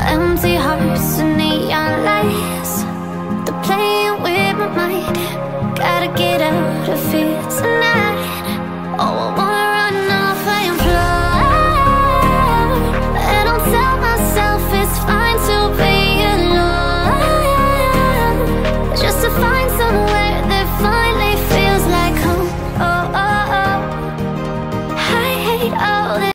Empty hearts and neon lights, they're playing with my mind. Gotta get out of here tonight. Oh, I want